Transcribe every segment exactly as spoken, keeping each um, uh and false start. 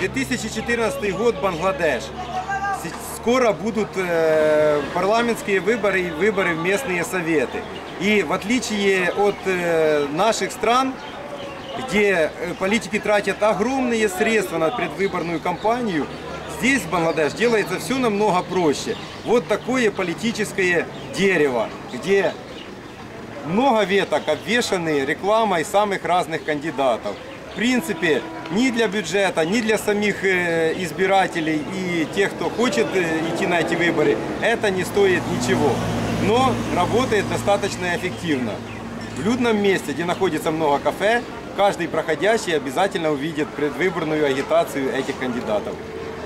две тысячи четырнадцатый год, Бангладеш. Скоро будут э, парламентские выборы и выборы в местные советы. И в отличие от э, наших стран, где политики тратят огромные средства на предвыборную кампанию, здесь, в Бангладеш, делается все намного проще. Вот такое политическое дерево, где много веток обвешаны рекламой самых разных кандидатов. В принципе, ни для бюджета, ни для самих избирателей и тех, кто хочет идти на эти выборы, это не стоит ничего. Но работает достаточно эффективно. В людном месте, где находится много кафе, каждый проходящий обязательно увидит предвыборную агитацию этих кандидатов.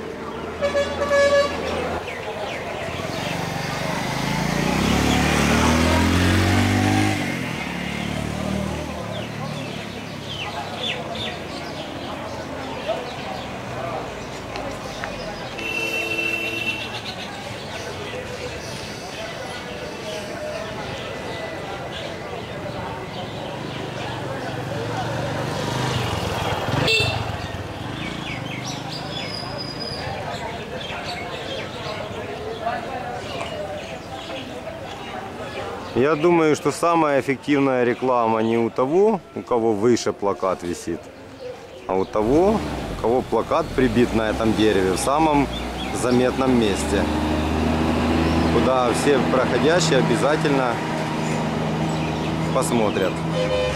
Я думаю, что самая эффективная реклама не у того, у кого выше плакат висит, а у того, у кого плакат прибит на этом дереве в самом заметном месте, куда все проходящие обязательно посмотрят.